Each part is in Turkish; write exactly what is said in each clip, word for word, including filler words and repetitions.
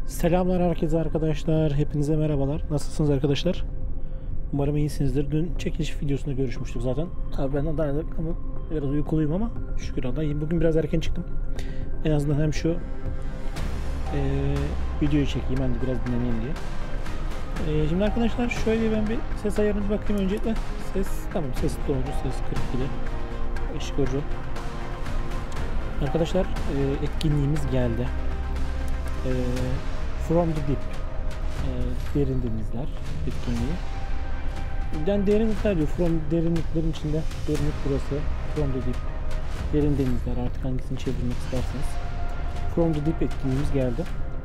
Selamlar herkese arkadaşlar. Hepinize merhabalar. Nasılsınız arkadaşlar? Umarım iyisinizdir. Dün çekiliş videosunda görüşmüştük zaten. Tabii ben adaylık ama biraz uykuluyum ama şükür adayım. Bugün biraz erken çıktım. En azından hem şu e, videoyu çekeyim hem de biraz dinleneyim diye. E, şimdi arkadaşlar şöyle ben bir ses ayarına bakayım öncelikle. Ses tamam, ses doğru, ses kırk iki. Işık ucu. Arkadaşlar e, etkinliğimiz geldi. E, From the Deep e, derin denizler etkinliği. Yani derinlikler diyor. From derinliklerin içinde. Derinlik burası. From the Deep. Derin denizler, artık hangisini çevirmek isterseniz. From the Deep etkinliğimiz geldi.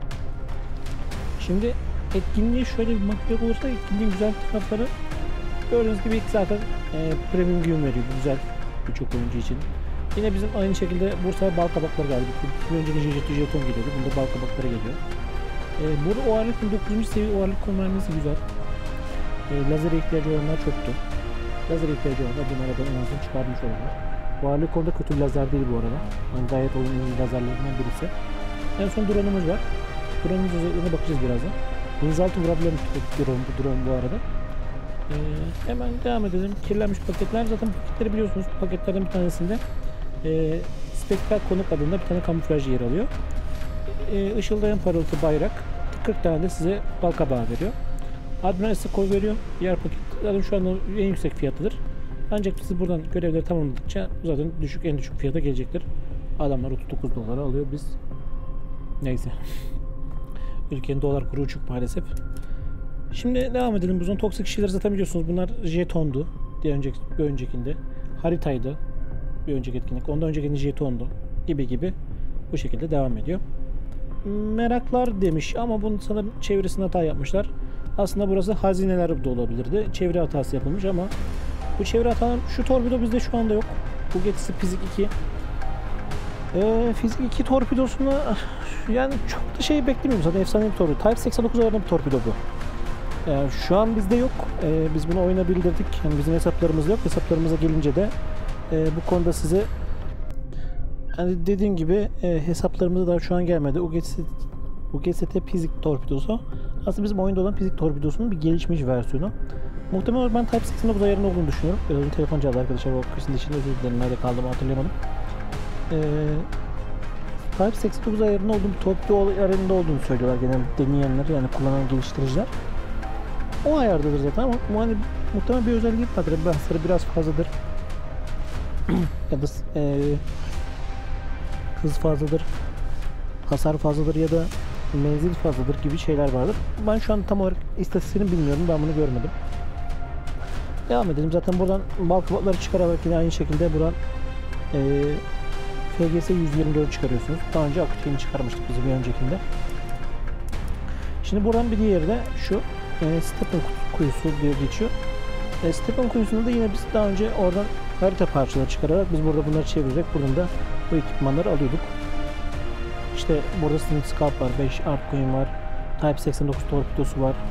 Şimdi etkinliğe şöyle bir bakacak olursa etkinliğin güzel tarafları gördüğünüz gibi ilk zaten e, premium gün veriyor. Bu güzel birçok oyuncu için. Yine bizim aynı şekilde Bursa'ya bal kabakları geldi. Bir önceki jeton geliyordu. Bunda bal kabakları geliyor. E, burada o ağırlıkın dokuzuncu seviye o ağırlık konvermesi güzel. E, lazer ihtiyacı olanlar çoktu. Lazer ihtiyacı olanlar bunu aradan en azından çıkarmış oldular. Bu ağırlık konuda kötü bir lazer değil bu arada. Yani gayet oyunun lazerlerinden birisi. En son drone'umuz var. Drone'umuz özelliklerine bakacağız birazdan. Denizaltı vurabilen bir drone bu, drone bu arada. E, hemen devam edelim. Kirlenmiş paketler. Zaten paketleri biliyorsunuz. Paketlerden bir tanesinde e, spektral konuk adında bir tane kamuflaj yer alıyor. E, ışıldayan parıltı bayrak, kırk tane de size bal kabağı veriyor. Admiral size koy veriyor. Diğer paketlerin şu anda en yüksek fiyatıdır. Ancak siz buradan görevleri tamamladıkça zaten düşük en düşük fiyata gelecektir. Adamlar otuz dokuz dolara alıyor, biz neyse. Ülkenin dolar kuru uçuk maalesef. Şimdi devam edelim. Buzun toksik kişileri zaten biliyorsunuz. Bunlar jetondu. Diğer önceki, bir öncekinde haritaydı. Bir önceki etkinlik. Ondan önceki jetondu. Gibi gibi. Bu şekilde devam ediyor. Meraklar demiş ama bunun sanırım çevresinde hata yapmışlar. Aslında burası hazineler de olabilirdi. Çevre hatası yapılmış ama bu çevre hata, şu torpido bizde şu anda yok. Bu getisi fizik iki. Ee, fizik iki torpidosuna yani çok da şey beklemiyorum zaten, efsane bir torpido. Type seksen dokuz ayarında bir torpido bu. Yani şu an bizde yok. Ee, biz bunu oyuna bildirdik. Yani bizim hesaplarımızda yok. Hesaplarımıza gelince de e, bu konuda size yani dediğim gibi e, hesaplarımıza da şu an gelmedi. U G S T fizik torpidosu aslında bizim oyunda olan fizik torpidosunun bir gelişmiş versiyonu. Muhtemelen olarak ben Type seksen dokuz ayarında olduğunu düşünüyorum. Biraz önce telefon çaldı arkadaşlar. O kısmın içinde özür dilerim. Nerede kaldığımı hatırlayamadım. Ee, Type seksen dokuz ayarında olduğu bir torpido ayarında olduğunu söylüyorlar genelde deneyenler, yani kullanan geliştiriciler. O ayardadır zaten ama hani muhtemelen bir özelliği vardır. Hasarı biraz fazladır. ya da e, hız fazladır, hasar fazladır ya da menzil fazladır gibi şeyler vardır. Ben şu an tam olarak istatistiğini bilmiyorum. Ben bunu görmedim. Devam edelim. Zaten buradan bal kabakları çıkararak yine aynı şekilde buradan e, F G S yüz yirmi dört çıkarıyorsunuz. Daha önce aktifini çıkarmıştık biz bir öncekinde. Şimdi buradan bir diğeri de şu e, Steppen kuyusu diye geçiyor. E, Steppen kuyusunda da yine biz daha önce oradan harita parçaları çıkararak biz burada bunları çevirerek buradan da bu ekipmanları alıyorduk. İşte burada Sting Scalp var, beş Arc Coin var, Type seksen dokuz torpidosu var.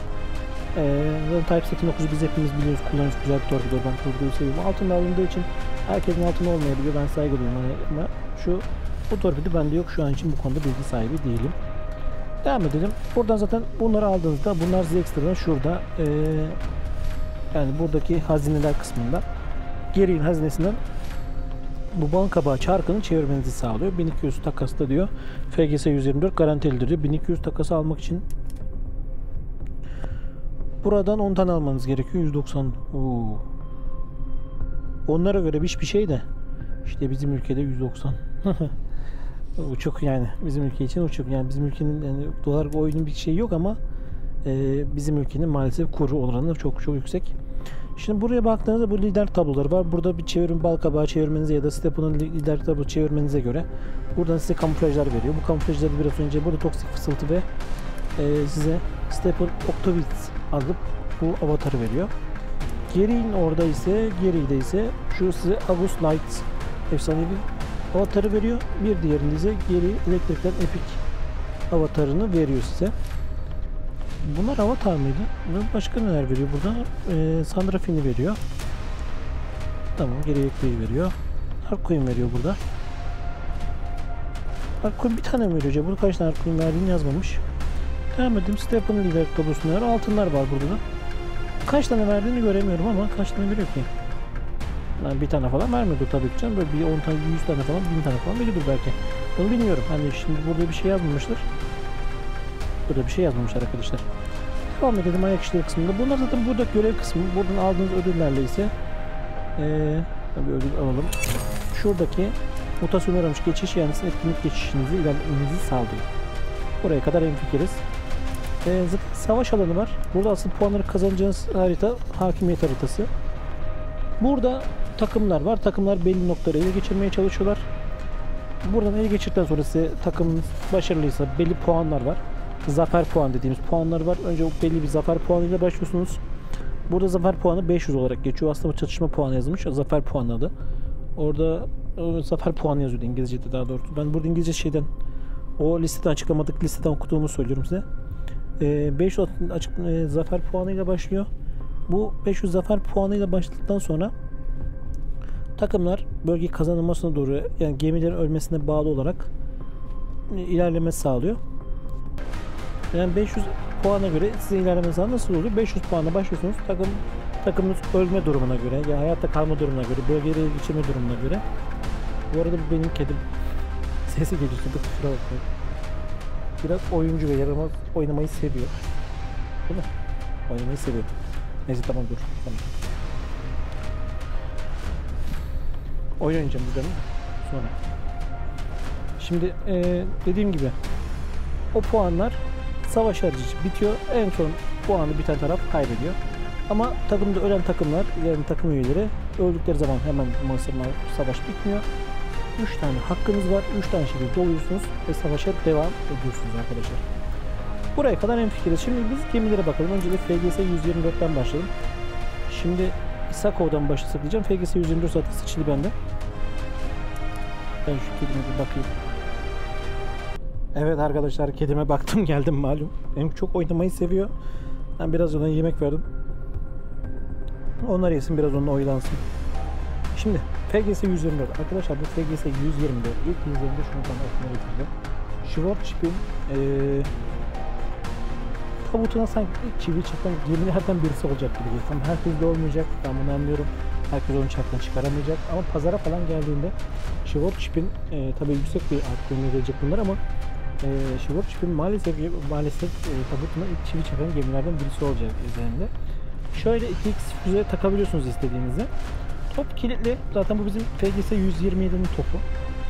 Ee, Type seksen dokuzu biz hepimiz biliyoruz, kullanıyoruz, güzel bir torpido. Ben torpidoyu seviyorum. Altında alındığı için herkesin altında olmayabiliyor. Ben saygı duyuyorum ama şu bu torpido bende yok şu an için, bu konuda bilgi sahibi değilim. Devam edelim. Buradan zaten bunları aldığınızda bunlar size ekstradan şurada ee, yani buradaki hazineler kısmında Gereğin hazinesinden bu bal kabağı çarkını çevirmenizi sağlıyor. bin iki yüz takası diyor. F G S yüz yirmi dört garantilidir diyor. bin iki yüz takası almak için buradan on tane almanız gerekiyor. yüz doksan. Oo. Onlara göre hiçbir şey de işte bizim ülkede yüz doksan. Uçuk yani. Bizim ülke için uçuk. Yani bizim ülkenin yani dolar oyunun bir şey yok ama e, bizim ülkenin maalesef kuru oranı çok çok yüksek. Şimdi buraya baktığınızda bu lider tabloları var. Burada bir çevirim bal kabağı çevirmenize ya da Steppen'ın lider tablo çevirmenize göre buradan size kamuflajlar veriyor. Bu kamuflajları biraz önce burada toksik fısıltı ve e, size Steppen Octavits alıp bu avatarı veriyor. Gereğin orada ise Gereği'de ise şu size August Light efsanevi avatarı veriyor. Bir diğerinde ise Gereği elektrikten Epic avatarını veriyor size. Bunlar avatar mıydı? Başka neler veriyor burada? Ee, Sandra Finn'i veriyor. Tamam, gerekliyi veriyor. Arcoin veriyor burada. Arcoin bir tane mi veriyor? Burada kaç tane Arcoin verdiğini yazmamış. Devam edeyim. Stephen lider kablosunda var. Altınlar var burada da. Kaç tane verdiğini göremiyorum ama kaç tane veriyor ki? Yani bir tane falan vermiyordur tabii ki canım. Böyle bir on tane, yüz tane falan, bin tane falan veriyordur belki. Onu bilmiyorum. Hani şimdi burada bir şey yazmamışlar. Burada bir şey yazmamışlar arkadaşlar. Devam edelim ayak işleri kısmında. Bunlar zaten burada görev kısmı. Buradan aldığınız ödüllerle ise ee, bir ödül alalım. Şuradaki mutasyon uğramış geçiş yani etkinlik geçişinizi ilerlemenizi sağlıyor. Buraya kadar hemfikiriz. Ee, zaten savaş alanı var. Burada asıl puanları kazanacağınız harita hakimiyet haritası. Burada takımlar var. Takımlar belli noktaları ele geçirmeye çalışıyorlar. Buradan ele geçirdikten sonra size takımınız başarılıysa belli puanlar var. Zafer puan dediğimiz puanlar var. Önce belli bir zafer puanıyla başlıyorsunuz. Burada zafer puanı beş yüz olarak geçiyor. Aslında bu çatışma puanı yazmış. Zafer puanı adı. Orada zafer puanı yazıyordu İngilizce'de daha doğrusu. Ben burada İngilizce şeyden o listeden açıklamadık listeden okuduğumu söylüyorum size. Ee, beş yüz açık, e, zafer puanıyla başlıyor. Bu beş yüz zafer puanıyla başladıktan sonra takımlar bölge kazanılmasına doğru yani gemilerin ölmesine bağlı olarak ilerleme sağlıyor. Yani beş yüz puana göre size ilerleme sağlığı nasıl oluyor? beş yüz puana başlıyorsunuz. Takım takımınız ölme durumuna göre ya yani hayatta kalma durumuna göre, bölgeleri geçirme durumuna göre. Bu arada bu benim kedim. Sesi geliyor. Kusura bakmayın. Biraz oyuncu ve yaramaz oynamayı seviyor. Değil mi? Oynamayı seviyor. Neyse tamam dur. Tamam. Oyun oynayacağım burada mı? Sonra. Şimdi ee, dediğim gibi o puanlar savaş harici bitiyor. En son puanı biten taraf kaybediyor. Ama takımda ölen takımlar yani takım üyeleri öldükleri zaman hemen mısırma savaş bitmiyor. üç tane hakkınız var. üç tane şekilde doluyorsunuz ve savaşa devam ediyorsunuz arkadaşlar. Buraya kadar hemfikiriz. Şimdi biz gemilere bakalım. Önce de F G S yüz yirmi dört'ten başlayalım. Şimdi Isako'dan başlasak diyeceğim. F G S yüz yirmi dört zaten seçili bende. Ben şu kedime bir bakayım. Evet arkadaşlar kedime baktım geldim malum. Benim çok oynamayı seviyor. Ben biraz ona yemek verdim. Onlar yesin biraz onunla oylansın. Şimdi F G S yüz yirmi dört arkadaşlar bu F G S yüz yirmi dört ilk izlediğimde şunu bana aklına getirdim. Schwarzschiff'in ee, tabutuna sanki ilk çivi çakan gemilerden birisi olacak gibi geliyor. Tam herkes de olmayacak, ben bunu anlıyorum. Herkes onu çaktan çıkaramayacak ama pazara falan geldiğinde Schwarzschiff'in e, tabii yüksek bir artık gelecek bunlar ama e, Schwarzschiff'in maalesef maalesef e, tabutuna ilk çivi çakan gemilerden birisi olacak üzerinde. Şöyle iki x füze takabiliyorsunuz istediğinizde. Top kilitli. Zaten bu bizim F G S yüz yirmi yedi'nin topu.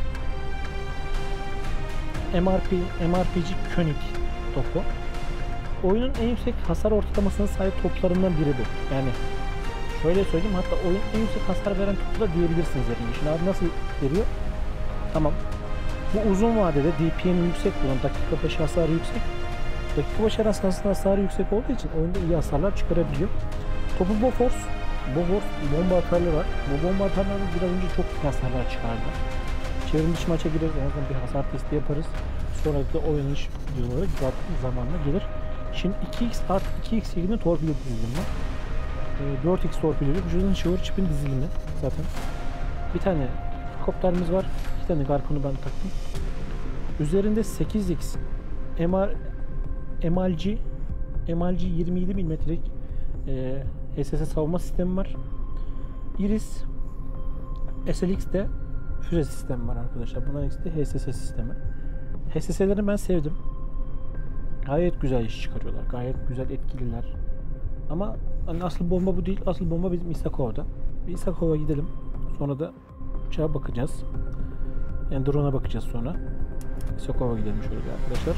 M R P, M R P G König topu. Oyunun en yüksek hasar ortalamasına sahip toplarından biri bu. Yani şöyle söyleyeyim hatta oyun en yüksek hasar veren topu da diyebilirsiniz yani. Şimdi abi nasıl veriyor? Tamam. Bu uzun vadede D P M yüksek bunun. Dakika başı hasarı yüksek. Dakika başı hasarı yüksek olduğu için oyunda iyi hasarlar çıkarabiliyor. Topu Bofors. Bofors bomba atarları var. Bu bomba atarları biraz önce çok iyi hasarlar çıkardı. Çevrim dışı maça gireriz. En azından bir hasar testi yaparız. Sonra da oynanış videoları zamanla gelir. Şimdi iki x artı iki x şeklinde torpido dizilimi var. E, dört x torpido. Vücudun Schwarzschiff'in dizilimi zaten. Bir tane helikopterimiz var. İki tane Garpon'u ben taktım. Üzerinde sekiz x M R M L G M L G yirmi yedi milimetrelik e, S S savunma sistemi var. Iris S L X'de füze sistemi var arkadaşlar. Bunların ikisi de H S S sistemi. H S S'leri ben sevdim. Gayet güzel iş çıkarıyorlar. Gayet güzel etkililer. Ama hani asıl bomba bu değil. Asıl bomba bizim Isakov'da. Bir Isakov'a gidelim. Sonra da uçağa bakacağız. Yani drone'a bakacağız sonra. Isakov'a gidelim şöyle bir arkadaşlar.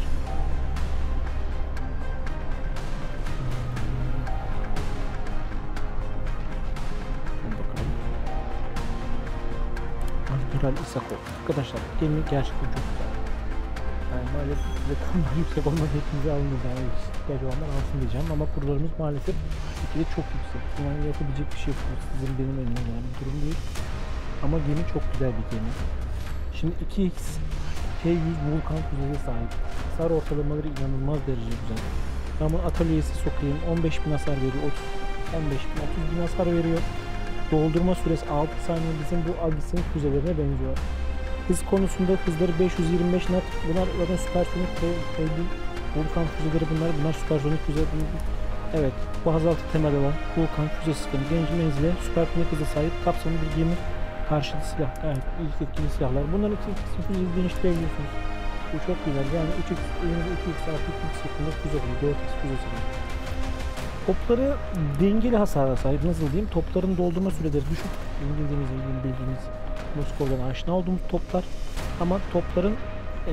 Admiral Isakov. Arkadaşlar gemi gerçekten çok güzel. Yani maalesef size kurlar yüksek olma hepimizi alınız. Yani ihtiyacı olanlar alsın diyeceğim ama kurlarımız maalesef ikili çok yüksek. Yani yapabilecek bir şey yok. Sizin benim elimde yani bir durum değil. Ama gemi çok güzel bir gemi. Şimdi iki x T yüz Vulkan füzeye sahip. Hasar ortalamaları inanılmaz derece güzel. Ama atölyesi sokayım. on beş bin hasar veriyor. on beş bin otuz bin hasar veriyor. Doldurma süresi altı saniye bizim bu Agis'in füzelerine benziyor. Hız konusunda hızları beş yüz yirmi beş knot. Bunlar zaten süpersonik Vulkan füzeleri bunlar. Bunlar süpersonik füze. Evet, bazaltı temel olan Vulkan füze sistemi geniş menzile, süpersonik hıza sahip kapsamlı bir gemi karşıtı silah. Evet, ilk etkili silahlar. Bunların iki x füzeyi genişleyebiliyorsunuz. Bu çok güzel. Yani üç x, elinizde iki x artı iki x şeklinde füze oluyor. dört x füzesi var. Topları dengeli hasara sahip. Nasıl diyeyim? Topların doldurma süreleri düşük. Bildiğimiz, bildiğimiz Moskova'dan aşina olduğumuz toplar. Ama topların ee,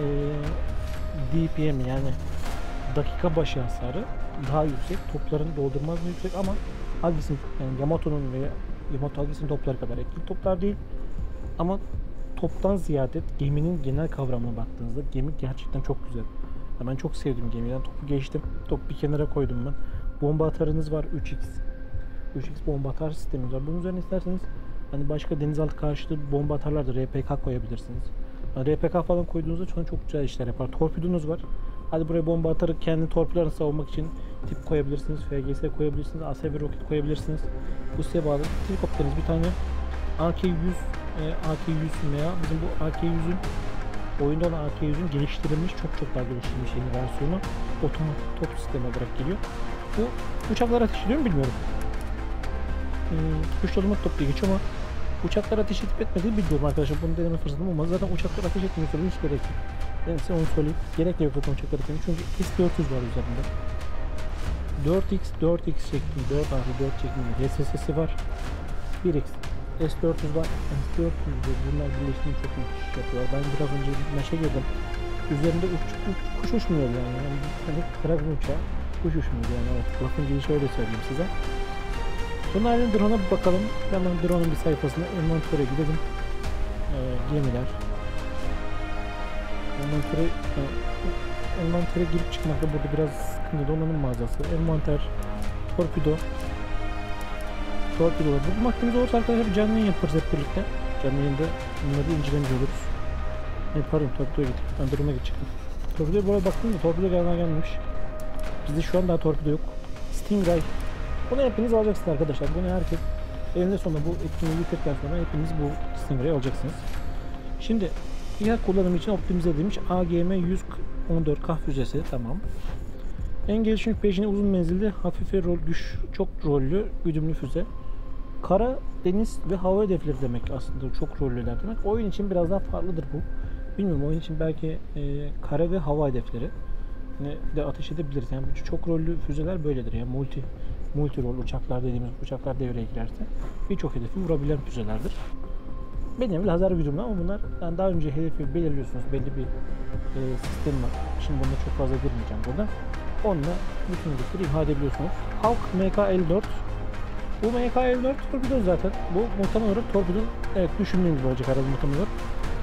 D P M yani dakika başı hasarı daha yüksek. Topların doldurma hızı yüksek ama Agis'in yani Yamato'nun veya Yamato Agis'in topları kadar etkili toplar değil. Ama toptan ziyade geminin genel kavramına baktığınızda gemi gerçekten çok güzel. Ben çok sevdim gemiden. Topu geçtim. Topu bir kenara koydum ben. Bomba atarınız var üç x. üç x bomba atar sistemimiz var. Bunun üzerine isterseniz hani başka denizaltı karşıtı bomba atarlar da R P K koyabilirsiniz. Yani R P K falan koyduğunuzda çok, çok güzel işler yapar. Torpidonuz var. Hadi buraya bomba atarak kendi torpidolarını savunmak için tip koyabilirsiniz. F G S koyabilirsiniz. A S V roket koyabilirsiniz. Bu size bağlı. Helikopteriniz bir tane A K yüz e, A K yüz veya bizim bu A K yüzün oyunda olan A K yüzün geliştirilmiş, çok çok daha geliştirilmiş yeni versiyonu otomatik top sistemi olarak geliyor. Bu uçaklar ateş ediyor mu bilmiyorum. Hmm, kuş otomatik top diye geçiyor ama uçaklar ateş edip etmediğini bilmiyorum arkadaşlar. Bunu deneme fırsatım olmaz. Zaten uçaklar ateş etmiyorsa hiç gerek yok. Ben size onu söyleyeyim. Gerek yok zaten uçaklar ateş etmiyor. Çünkü S dört yüz var üzerinde. dört x, dört x şeklinde, dört artı dört şeklinde H S S'si var. bir x, S dört yüz var. S dört yüz de bunlar birleştiğinde çok müthiş iş yapıyor. Ben biraz önce bir maça girdim. Üzerinde uç, uç, kuş uçmuyor yani. yani hani Dragon uçağı kuş uçmuyor yani. Evet, lafın gelişi öyle söyleyeyim size. Bunun halinde drone'a bir bakalım. Hemen drone'un bir sayfasına envantöre gidelim. Ee, gemiler. Envantöre, e, envantöre girip çıkmakta burada biraz sıkıntı. Donanım mağazası, envanter, torpido. Torpidolar. Bu vaktimiz olursa arkadaşlar canlı yayın yaparız hep birlikte. Canlı yayında bunları incelemiş oluruz. E, pardon, torpidoya gittik. Ben duruma geçecektim. Torpidoya buraya baktım da torpido galiba gelmemiş. Bizde şu an daha torpido yok. Stingray. Bunu hepiniz alacaksınız arkadaşlar. Bunu herkes elinde sonunda bu etkinliği bitirdikten sonra hepiniz bu Stingray'i alacaksınız. Şimdi İHA kullanımı için optimize edilmiş A G M yüz on dört K füzesi, tamam. En gelişmiş peşine uzun menzilli, hafife rol, güç, çok rollü, güdümlü füze. Kara, deniz ve hava hedefleri demek aslında, çok rollüler demek. Oyun için biraz daha farklıdır bu. Bilmiyorum, oyun için belki e, kara ve hava hedefleri de ateş edebiliriz. Yani çok rollü füzeler böyledir. Yani multi multi rol uçaklar dediğimiz uçaklar devreye girerse birçok hedefi vurabilen füzelerdir. Benim lazer güdümlü ama bunlar yani daha önce hedefi belirliyorsunuz. Belli bir e, sistem var. Şimdi bunda çok fazla girmeyeceğim burada. Onunla bütün hedefleri imha edebiliyorsunuz. Hawk M K elli dört. Bu M K elli dört torpido zaten. Bu muhtemelen olarak torpido, evet, düşündüğüm gibi olacak herhalde muhtemelen olarak.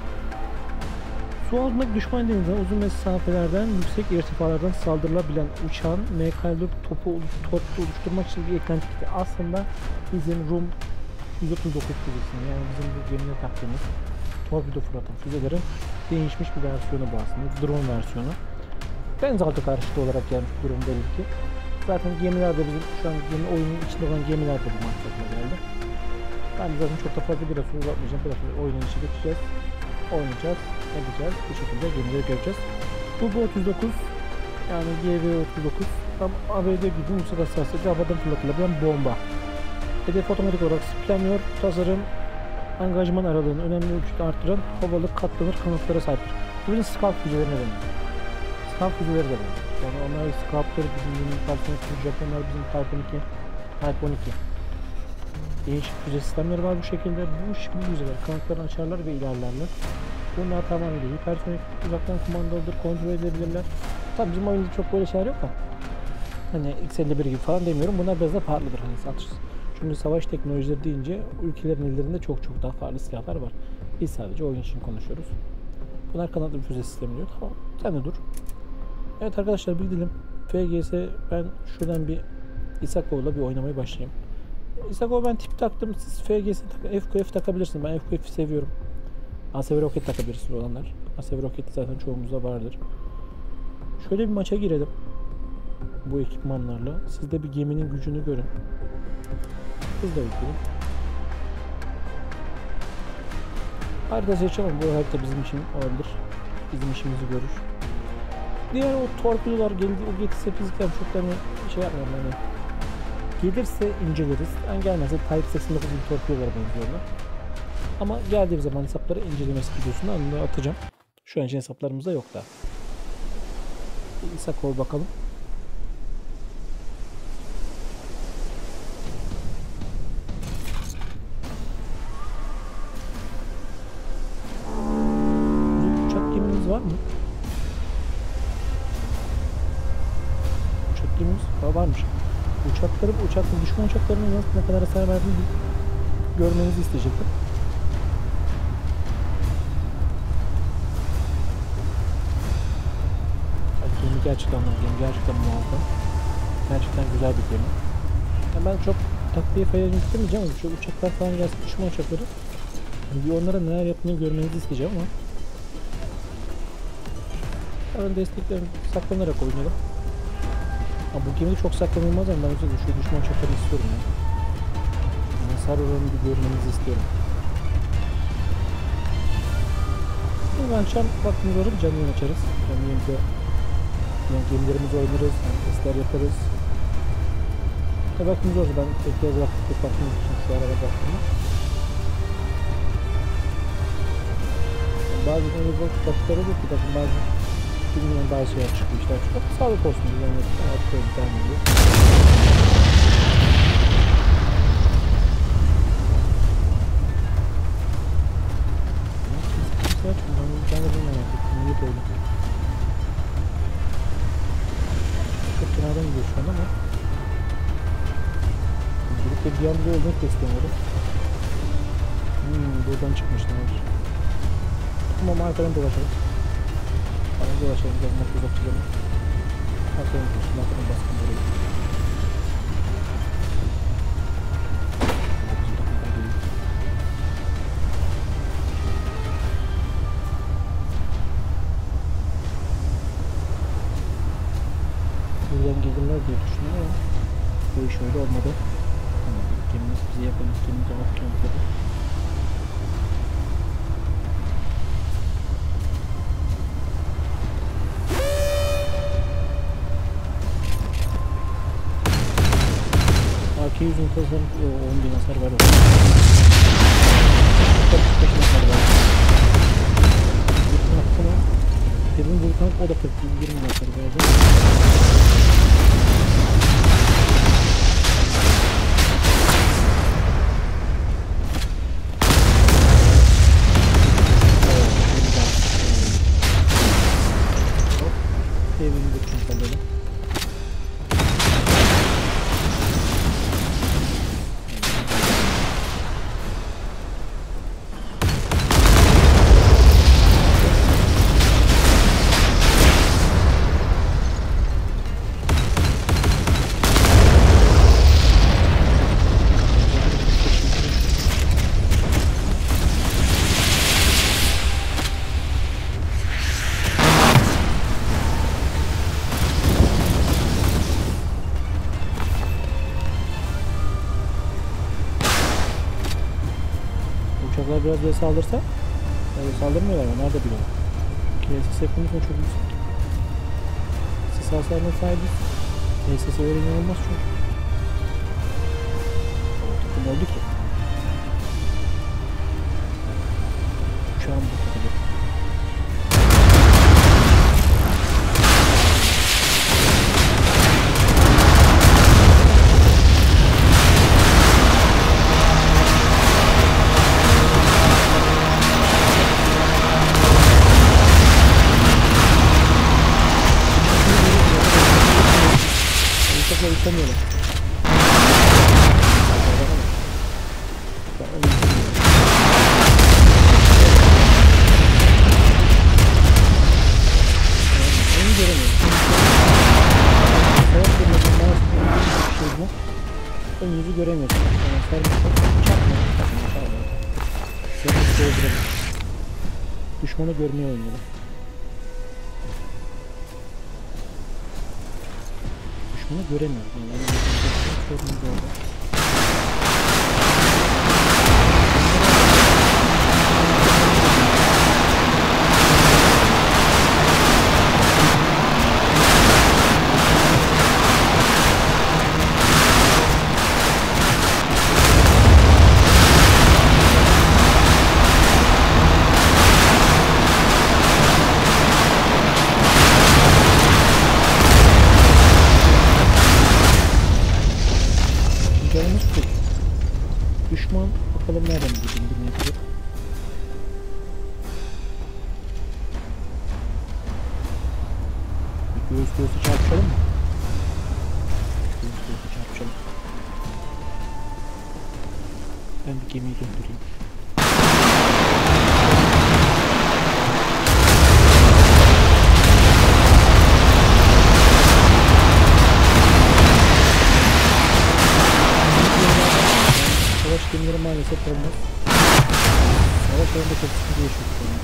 Su altındaki düşman denizden uzun mesafelerden, yüksek irtifalardan saldırılabilen uçağın M K elli dört topu torpido oluşturmak için bir eklenti kiti. Aslında bizim Rum yüz otuz dokuz füzesini, yani bizim bu gemine taktığımız torpido fırlatan füzelerin değişmiş bir versiyonu bu aslında. Drone versiyonu. Denizaltı karşıtı olarak gelmiş bu durum belli ki. Zaten gemilerde bizim şu an gemi oyunun içinde olan gemiler de bu maksatla geldi. Ben de zaten çok da fazla biraz uzatmayacağım. Biraz oyunun içi geçeceğiz. Oynayacağız, edeceğiz. Bu şekilde gemileri göreceğiz. Bu bu otuz dokuz, yani G V otuz dokuz tam A B D gibi ulusal hassasiyeti havadan fırlatılabilen bomba. Hedef otomatik olarak splenyor, tasarım, angajman aralığını önemli ölçüde arttıran havalı katlanır kanatlara sahiptir. Bu bizim Scalp füzelerine deniyor. Scalp füzeleri de var. Yani onlar Scalp'ları bizim bizim Type Japonlar bizim Type on iki, Type on iki. Değişik füze sistemleri var bu şekilde. Bu, bu füzeler kanatlarını açarlar ve ilerlerler. Bunlar tamamıyla hipersonik, uzaktan kumandalıdır, kontrol edebilirler. Tabii bizim oyunda çok böyle şeyler yok ama hani X elli bir gibi falan demiyorum. Bunlar biraz da farklıdır hani satış. Çünkü savaş teknolojileri deyince ülkelerin ellerinde çok çok daha farklı silahlar var. Biz sadece oyun için konuşuyoruz. Bunlar kanatlı bir füze sistemi diyor. Tamam, sen de dur. Evet arkadaşlar, bir gidelim. F G S, ben şuradan bir Isakov'la bir oynamaya başlayayım. Isakov ben tip taktım. Siz F G S tak, F Q F takabilirsiniz. Ben F Q F'i seviyorum. A S V roket takabilirsiniz olanlar. A S V roket zaten çoğumuzda vardır. Şöyle bir maça girelim. Bu ekipmanlarla. Siz de bir geminin gücünü görün. Hızla yükleyin. Harita seçelim. Bu harita bizim için olabilir. Bizim işimizi görür. Diğer o torpidolar geldi, o geçse fizikten çok da hani şey yapmıyorum hani. Gelirse inceleriz. Yani gelmezse Type seksen dokuz gibi torpidolara benziyorlar. Ama geldiğim zaman hesapları incelemesi videosunu anında atacağım. Şu an için hesaplarımızda yok da. Bir İsa kol bakalım. Bizim uçak gemimiz var mı? Uçak gemimiz var, varmış. Uçakları, uçaklı düşman uçaklarının nasıl, ne kadar hasar verdiğini görmenizi isteyecektim. Gemi gerçekten gemi gerçekten muazzam. Gerçekten güzel bir gemi. Yani ben çok takviye falan istemeyeceğim ama şu uçaklar falan gelsin, düşman uçakları. Yani bir onlara neler yaptığını görmenizi isteyeceğim ama. Ben desteklerini saklanarak oynayalım. Ama bu gemide çok saklanılmaz ama ben özellikle şu düşman uçakları istiyorum ya. Yani hasar oranını bir görmenizi istiyorum. Şimdi akşam vaktimiz olur, canlı yayın açarız. Canlı yayında yani gemilerimizi oynarız, yani testler yaparız. Tabi vaktimiz olursa ben tekrar bıraktık vaktimiz için şu arada baktığımda. Yani bazı vakitler olur ki bakın bazı bilmiyorum bazı şeyler çıkıyor işler çıkıyor. Sağlık olsun diye yani artık öyle bir tane oluyor. Kimse açmıyor. Ben de bunu merak ettim. Niye böyle? Çok kenardan gidiyor şu an ama gidip de bir anda olduğunu beklemiyorum. Hmm, buradan çıkmışlar. Tamam, arkadan dolaşalım. Arkadan dolaşalım, gelmek uzak çıkalım. Arkadan dolaşalım, arkadan baskın burayı. Buradan gelirler diye düşünüyorum ama bu iş öyle olmadı. Yani gemimiz bize yakın, gemimize bakıyorum tabi. A K yüzün tasarım on bin hasar var. kırk beş hasar var. Vulkan hakkında Devin Vulkan o da kırk yirmi hasar verdi. Devin Vulkan kaldı. Uçaklar biraz böyle saldırsa, yani saldırmıyorlar ama nerede biliyorum. K S S konusu çok yüksek. Sis hasarına sahibiz. K S S öyle inanılmaz çok. Takım oldu ki. Uçağım bu kadar. Uçakla uçamıyorlar. Onu göremiyorum. Savaş görmediğim bazı bir şey bu. Ön yüzü göremiyorum. Yani sarmışlar. Çarpma. Çarpma. Çarpma. Sarmışı öldürelim. Düşmanı görmeye oynuyorum. Düşmanı göremiyorum. Yani bir sorunumuz orada. Göğüs göğüse çarpışalım mı? Göğüs göğüse çarpışalım. Ben bir gemiyi döndüreyim. Savaş gemileri maalesef olmaz. Savaş alanında çok sıkıntı yaşıyoruz.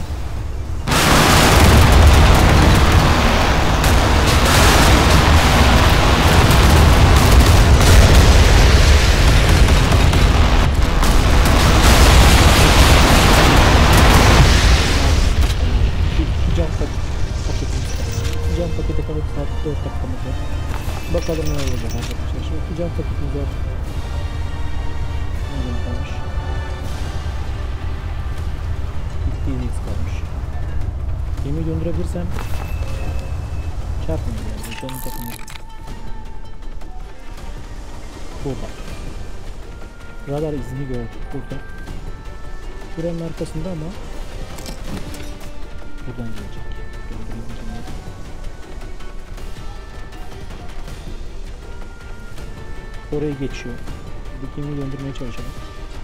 Cam paketi kalıp saat dört dakikamız var. Bakalım ne olacak arkadaşlar. Şimdi iki cam paketimiz var. Nereden kalmış? Bittiği kalmış. Gemiyi döndürebilirsem çarpmayayım yani. Canım takımı. Burada. Radar izini gördük burada. Buranın arkasında ama buradan gelecek. Orayı geçiyor. Bir gemiyi döndürmeye çalışalım.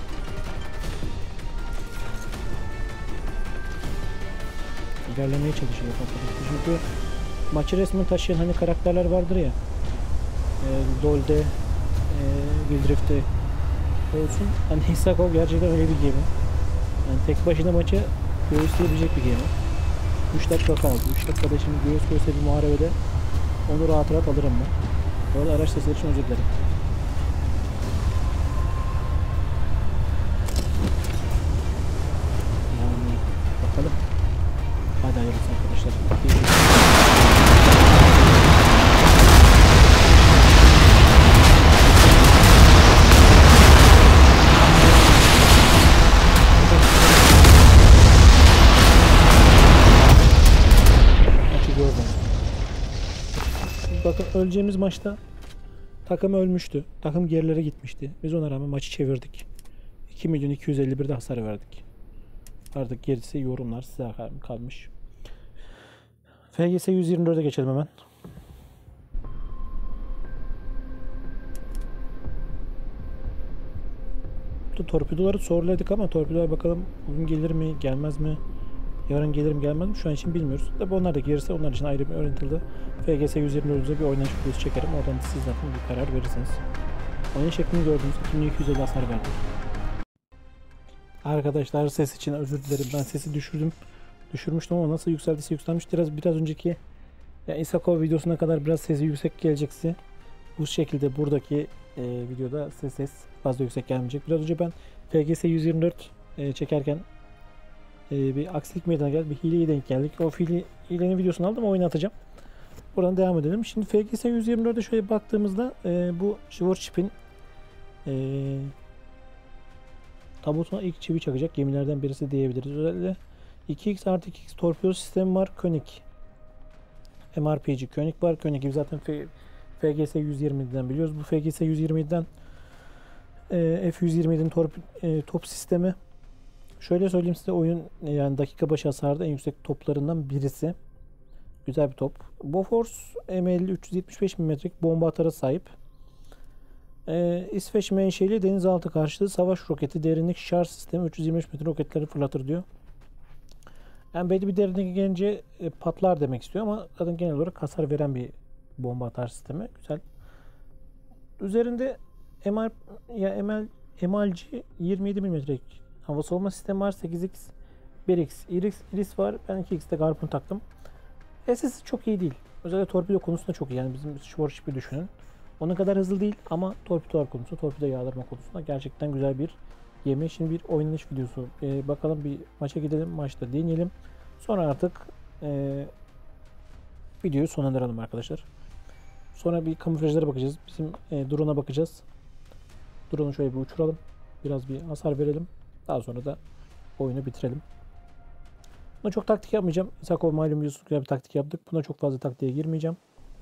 İlerlemeye çalışıyor arkadaşlar. Çünkü maçı resmen taşıyan hani karakterler vardır ya. E, Dol'de, e, Wildrift'te olsun. Hani Hisako gerçekten öyle bir gemi. Yani tek başına maçı göğüsleyebilecek bir gemi. üç dakika kaldı. üç dakikada şimdi göğüs göğüse bir muharebede onu rahat rahat alırım ben. Bu arada araç sesleri için özür dilerim. Yani bakalım. Hadi hayırlısı arkadaşlar. Bakın öleceğimiz maçta takım ölmüştü. Takım gerilere gitmişti. Biz ona rağmen maçı çevirdik. iki milyon iki yüz elli bir de hasar verdik. Artık gerisi yorumlar size kalmış. F G S yüz yirmi dört'e geçelim hemen. Torpidoları soruladık ama torpidolar bakalım bugün gelir mi gelmez mi? Yarın gelir mi gelmez mi? Şu an için bilmiyoruz. Tabi onlar da gelirse onlar için ayrı bir ayrıntılı F G S yüz yirmi dört'e bir oynanış videosu çekerim. Oradan da siz zaten bir karar verirsiniz. Oyun şeklini gördüğünüz iki bin iki yüz elli hasar verdik. Arkadaşlar ses için özür dilerim. Ben sesi düşürdüm. Düşürmüştüm ama nasıl yükseldiyse yükselmiş. Biraz biraz önceki yani Isako videosuna kadar biraz sesi yüksek gelecekse bu şekilde buradaki e, videoda ses ses fazla yüksek gelmeyecek. Biraz önce ben F G S yüz yirmi dört e, çekerken e, bir aksilik meydana geldi. Bir hileye denk geldik. O hile, hilenin videosunu aldım. Oyunu atacağım. Buradan devam edelim. Şimdi F G S yüz yirmi dört'e şöyle baktığımızda e, bu Warship'in e, tabutuna ilk çivi çakacak gemilerden birisi diyebiliriz. Özellikle iki x artı iki x torpido sistemi var. Koenig M R P G Koenig var. Koenig'i zaten F G S yüz yirmi yedi'den biliyoruz. Bu F G S yüz yirmi yedi'den e, F yüz yirmi yedi'nin top, e, top sistemi. Şöyle söyleyeyim size, oyun yani dakika başı hasarda en yüksek toplarından birisi. Güzel bir top. Bofors M elli üç yüz yetmiş beş milimetrelik bomba atara sahip. Ee, İsveç menşeli denizaltı karşıtı savaş roketi, derinlik şarj sistemi, üç yüz yirmi beş metre roketleri fırlatır diyor. Yani belli bir derinliğe gelince e, patlar demek istiyor ama zaten genel olarak hasar veren bir bomba atar sistemi. Güzel. Üzerinde M R ya M L M L G yirmi yedi milimetrelik hava savunma sistemi var. sekiz x bir x iris, iris var. Ben iki x'te Garpun taktım. S S'i çok iyi değil. Özellikle torpido konusunda çok iyi. Yani bizim Warship'i düşünün. Onun kadar hızlı değil ama torpidolar konusu, torpido yağdırma konusunda gerçekten güzel bir gemi. Şimdi bir oynanış videosu. Ee, bakalım bir maça gidelim. Maçta deneyelim. Sonra artık e, videoyu sonlandıralım arkadaşlar. Sonra bir kamuflajlara bakacağız. Bizim e, drone'a bakacağız. Drone'u şöyle bir uçuralım. Biraz bir hasar verelim. Daha sonra da oyunu bitirelim. Buna çok taktik yapmayacağım. Isako malum biliyorsunuz güzel bir taktik yaptık. Buna çok fazla taktiğe girmeyeceğim.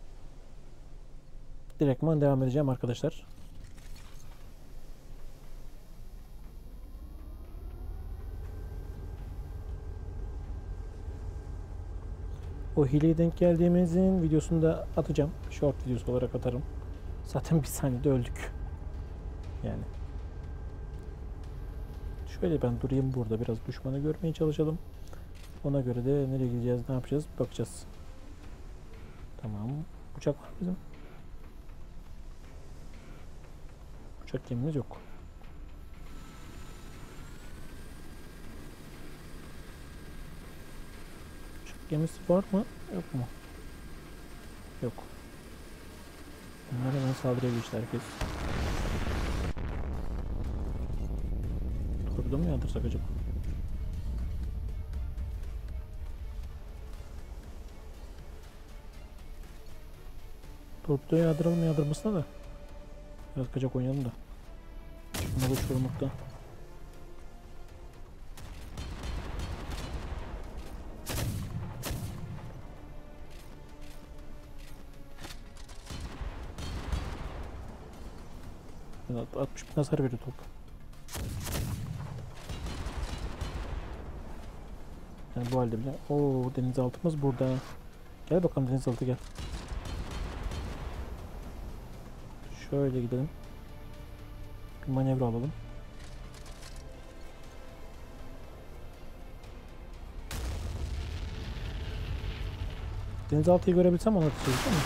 Direktman devam edeceğim arkadaşlar. O hileye denk geldiğimizin videosunu da atacağım. Short videosu olarak atarım. Zaten bir saniyede öldük. Yani. Şöyle ben durayım burada. Biraz düşmanı görmeye çalışalım. Ona göre de nereye gideceğiz, ne yapacağız bakacağız. Tamam. Uçak var bizim. Uçak gemimiz yok. Uçak gemisi var mı? Yok mu? Yok. Bunlara hemen saldırıya geçti herkes. Torpido mu yağdırsak acaba? Torpido yağdıralım, yağdırmasına da. Biraz kaçak oynayalım da. Bunları uçurmakta. altmış bin hasar veriyor top. Yani bu halde bile. Oo, denizaltımız burada. Gel bakalım denizaltı, gel. Şöyle gidelim. Bir manevra alalım. Denizaltıyı görebilsem onu atacağız değil mi?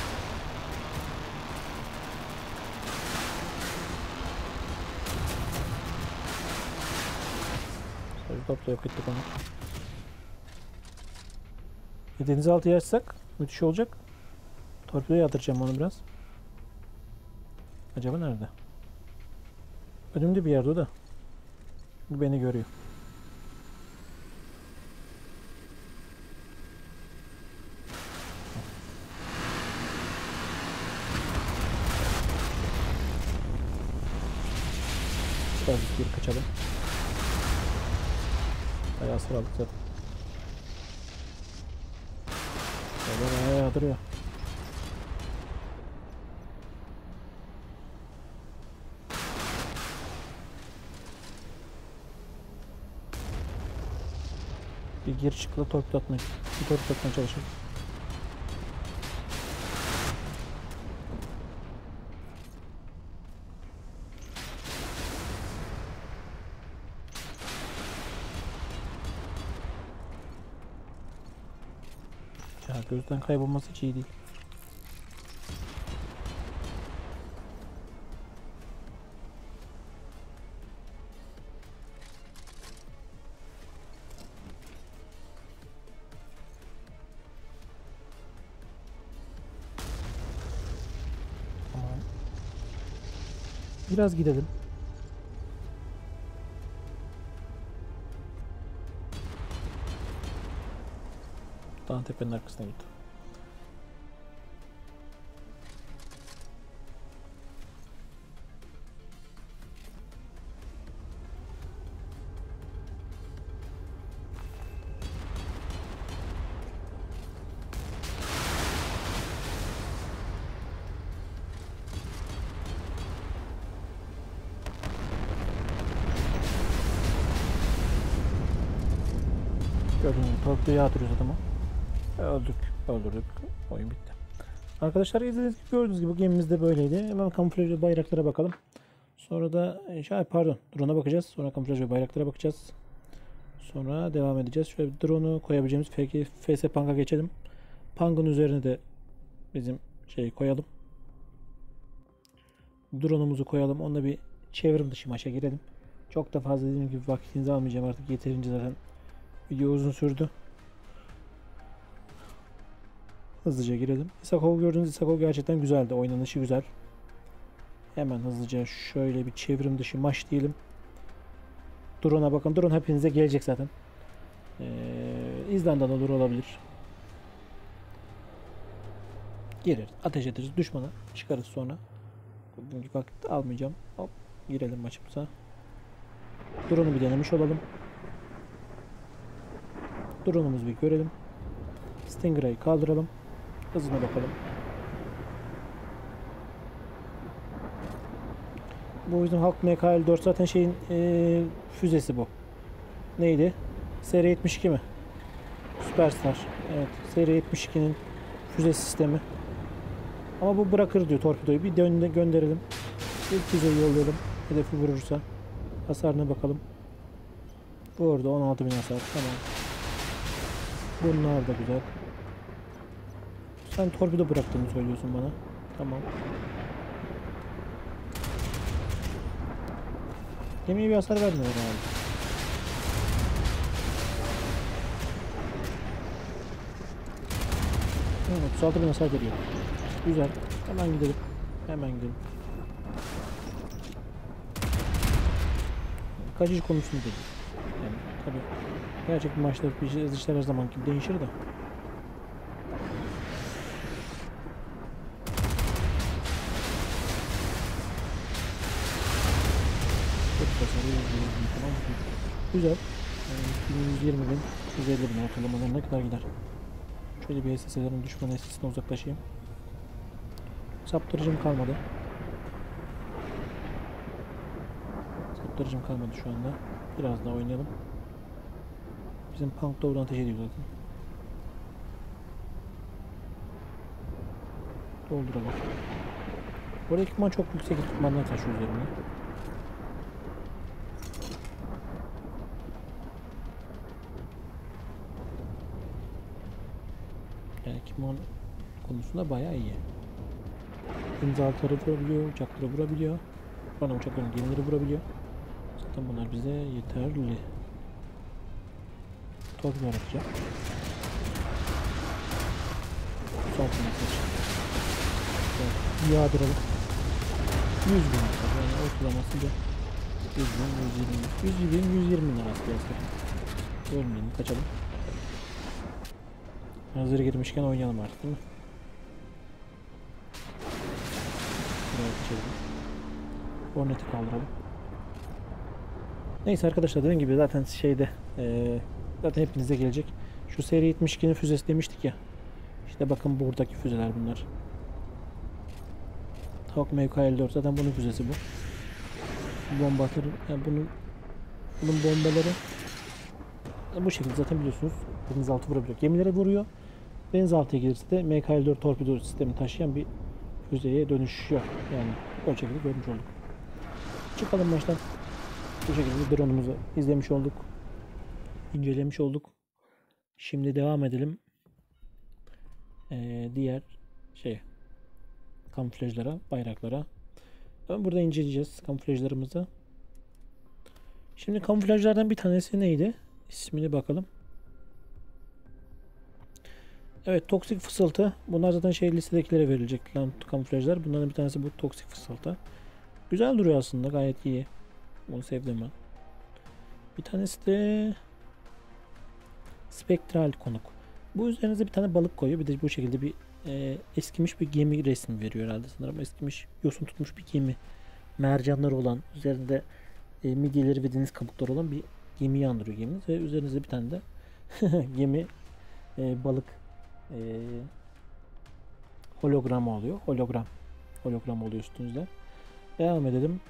Topla yok ettik onu. E, denizaltıyı açsak müthiş olacak. Torpidoya yatıracağım onu biraz. Acaba nerede? Önümde bir yerde o da. Beni görüyor. Biraz geri kaçalım. Bayağı sıralık zaten. Böyle bayağı yağdırıyor. Bir geri çıkla torpido atmaya, bir torpido atmaya çalışalım. Ya gözden kaybolması hiç iyi değil. Tamam. Biraz gidelim. Dağın tepenin arkasına git. Gördüğünüz gibi torpidoyu yağdırıyoruz adamı. Öldük. Öldürdük. Oyun bitti. Arkadaşlar izlediğiniz gibi, gördüğünüz gibi bu gemimiz de böyleydi. Hemen kamuflaj ve bayraklara bakalım. Sonra da şey, pardon drone'a bakacağız. Sonra kamuflaj ve bayraklara bakacağız. Sonra devam edeceğiz. Şöyle bir drone'u koyabileceğimiz F S Punk'a geçelim. Punk'ın üzerine de bizim şeyi koyalım. Drone'umuzu koyalım. Onunla bir çevrim dışı maça girelim. Çok da fazla dediğim gibi vaktinizi almayacağım artık. Yeterince zaten video uzun sürdü. Hızlıca girelim. Isakov, gördüğünüz Isakov gerçekten güzeldi. Oynanışı güzel. Hemen hızlıca şöyle bir çevrim dışı maç diyelim. Drone'a bakın. Drone hepinize gelecek zaten. Ee, İzlanda'da olur olabilir. Girer. Ateş ederiz. Düşmana çıkarız sonra. Bugünkü vakit almayacağım. Hop. Girelim maçımıza. Drone'u bir denemiş olalım. Drone'umuzu bir görelim. Stingray'ı kaldıralım. Hızına bakalım. Bu bizim Halk M K elli dört zaten şeyin ee, füzesi bu. Neydi? S R yetmiş iki mi? Superstar. Evet. Seri yetmiş ikinin füze sistemi. Ama bu bırakır diyor torpidoyu. Bir dön gönderelim. Bir füzeyi yollayalım. Hedefi vurursa. Hasarına bakalım. Bu arada on altı bin hasar. Tamam. Bunlar da güzel. Sen torpido bıraktığını söylüyorsun bana. Tamam. Gemiye bir hasar vermiyor herhalde. Evet, otuz altı bin hasar veriyor. Güzel. Hemen gidelim. Hemen gidelim. Kaçış konusunda değil. Yani tabii gerçek maçlar, işler her zaman gibi değişir de. Güzel. Yani yüz yirmi bin, yüz elli bin ortalamalarına kadar gider. Şöyle bir S S'lerin düşman S S'sine uzaklaşayım. Saptırıcım kalmadı. Saptırıcım kalmadı şu anda. Biraz daha oynayalım. Bizim punk doğrudan ateş ediyor zaten. Dolduralım. Bu ekipman çok yüksek ekipmanlar taşıyor üzerine. Yani ekipman konusunda bayağı iyi. İmzaları vurabiliyor, uçakları vurabiliyor. Bana uçakların gemileri vurabiliyor. Zaten bunlar bize yeterli. Torpido yaratacak. Saltına seç. Yağdıralım. yüz bin lira. Yani ortalaması da yüz bin, yüz yirmi. yüz bin, yüz yirmi lira aslında. Ölmeyelim, kaçalım. Hazır girmişken oynayalım artık, değil mi? Buraya geçelim. Hornet'i kaldıralım. Neyse arkadaşlar, dediğim gibi zaten şeyde ee, zaten hepinize gelecek. Şu seri yetmiş ikinin füzesi demiştik ya. İşte bakın buradaki füzeler bunlar. Hawk M K elli dört zaten bunun füzesi bu. Bomba atarı, yani bunun bunun bombaları bu şekilde zaten biliyorsunuz. Denizaltı vurabiliyor. Gemilere vuruyor. Denizaltıya gelirse de M K elli dört torpido sistemi taşıyan bir füzeye dönüşüyor. Yani o şekilde görmüş olduk. Çıkalım baştan. Bu şekilde drone'umuzu izlemiş olduk. İncelemiş olduk. Şimdi devam edelim. Ee, diğer şey kamuflajlara, bayraklara. Ben burada inceleyeceğiz kamuflajlarımızı. Şimdi kamuflajlardan bir tanesi neydi? İsmini bakalım. Evet, toksik fısıltı. Bunlar zaten şey listedekilere verilecek lan kamuflajlar. Bunların bir tanesi bu toksik fısıltı. Güzel duruyor aslında, gayet iyi. Bunu sevdim ben. Bir tanesi de spektral konuk. Bu üzerinize bir tane balık koyuyor. Bir de bu şekilde bir e, eskimiş bir gemi resmi veriyor herhalde sanırım. Eskimiş, yosun tutmuş bir gemi. Mercanları olan, üzerinde e, midyeleri ve deniz kabukları olan bir gemiyi andırıyor geminiz. Ve üzerinizde bir tane de gemi e, balık e, hologramı oluyor. Hologram. Hologram oluyor üstünüzde. Devam edelim.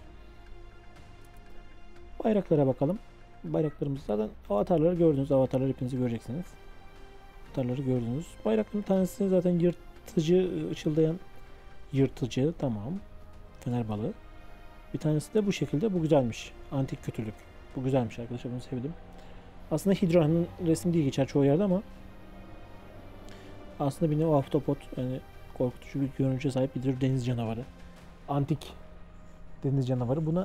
Bayraklara bakalım. Bayraklarımız zaten avatarları gördünüz. Avatarları hepinizi göreceksiniz. Avatarları gördünüz. Bayrakların tanesi zaten yırtıcı, ışıldayan yırtıcı. Tamam. Fener balığı. Bir tanesi de bu şekilde. Bu güzelmiş. Antik kötülük. Bu güzelmiş arkadaşlar. Bunu sevdim. Aslında Hidra'nın resmi diye geçer çoğu yerde ama aslında bir nevi ahtapot, yani korkutucu bir görünüşe sahip bir deniz canavarı. Antik deniz canavarı. Buna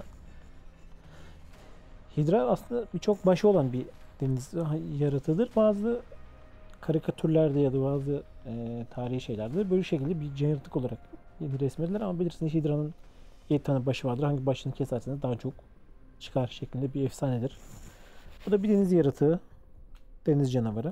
Hidra aslında birçok başı olan bir deniz yaratığıdır. Bazı karikatürlerde ya da bazı e, tarihi şeylerde böyle şekilde bir yaratık olarak resmedilir ama bilirsiniz Hidra'nın yedi tane başı vardır. Hangi başını keserseniz daha çok çıkar şeklinde bir efsanedir. Bu da bir deniz yaratığı. Deniz canavarı.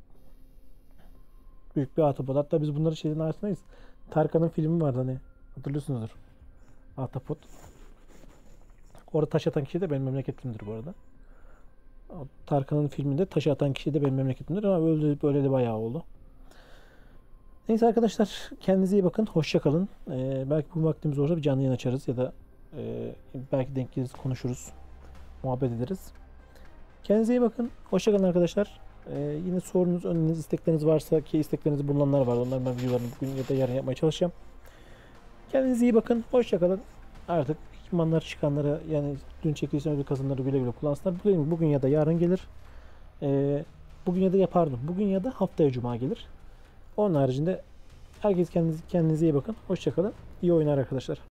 Büyük bir ahtapot. Hatta biz bunları şeyden arasındayız. Tarkan'ın filmi vardı hani. Hatırlıyorsunuzdur. Ahtapot. Orada taş atan kişi de benim memleketimdir bu arada. Tarkan'ın filminde taş atan kişi de benim memleketimdir ama öyle, böyle de bayağı oldu. Neyse arkadaşlar, kendinize iyi bakın. Hoşça kalın. Ee, belki bu vaktimiz olursa bir canlı yayın açarız ya da e, belki denk geliriz, konuşuruz. Muhabbet ederiz. Kendinize iyi bakın. Hoşça kalın arkadaşlar. Ee, yine sorunuz, önünüz, istekleriniz varsa, ki isteklerinizi bulunanlar var. Onların ben videolarını bugün ya da yarın yapmaya çalışacağım. Kendinize iyi bakın. Hoşça kalın. Artık ekipmanlar çıkanlara, yani dün çekilişten ödül kazanları güle güle kullansınlar. Bugün, bugün ya da yarın gelir. Ee, bugün ya da ya pardon. Bugün ya da haftaya cuma gelir. Onun haricinde herkes kendinize, kendinize iyi bakın. Hoşça kalın. İyi oyunlar arkadaşlar.